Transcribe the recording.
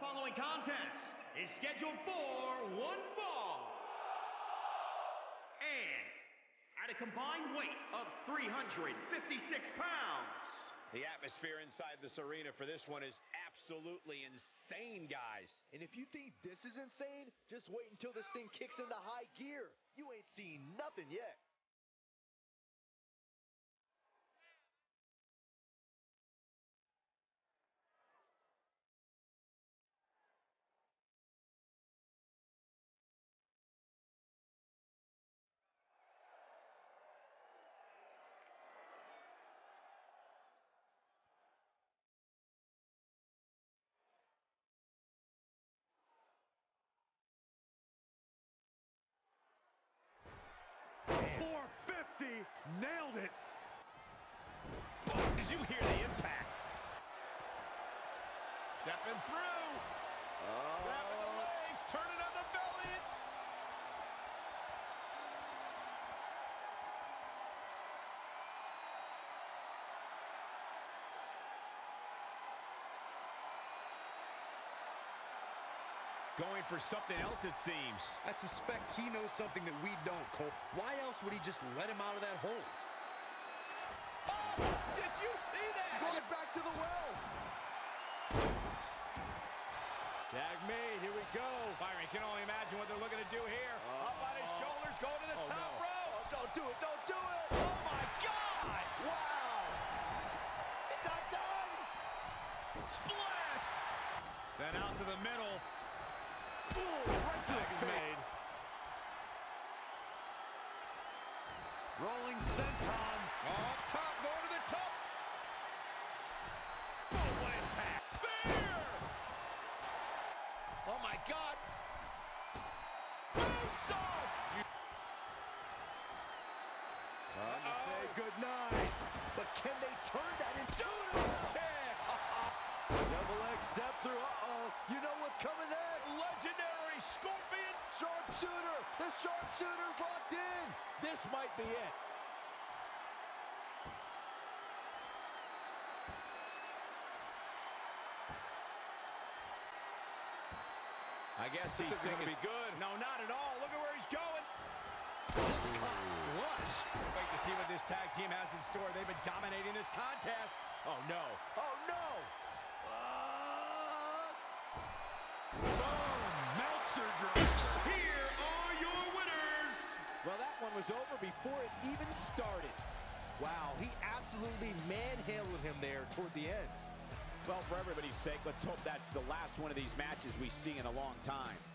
following contest is scheduled for one fall. And at a combined weight of 356 pounds. The atmosphere inside this arena for this one is absolutely insane, guys. And if you think this is insane, just wait until this thing kicks into high gear. You ain't seen nothing yet. Nailed it! Oh, did you hear the impact? Stepping through! Grabbing the legs, turning on the belly! Going for something else, it seems. I suspect he knows something that we don't, Cole. Why else would he just let him out of that hole? Oh, did you see that? Going back to the well. Tag made, here we go. Byron can only imagine what they're looking to do here. Up on his shoulders, going to the top rope. Oh, don't do it, don't do it. Oh my God! Wow. He's not done. Splash! Sent out to the middle. Ooh, right to the face. Made. Rolling senton. Up top, going to the top. Boom, what impact. Spear! Oh my God. Moonsault! Say good night. But can they turn that into a kick? Double X step through. Uh-oh. You know what's coming next. Legendary Scorpion. Sharpshooter. The sharpshooter's locked in. This might be it. I guess he's thinking be good. No, not at all. Look at where he's going. Just caught flush. Wait to see what this tag team has in store. They've been dominating this contest. Oh, no. Oh, no. Meltzer drop. Here are your winners. Well, that one was over before it even started. Wow, he absolutely manhandled him there toward the end. Well, for everybody's sake, let's hope that's the last one of these matches we see in a long time.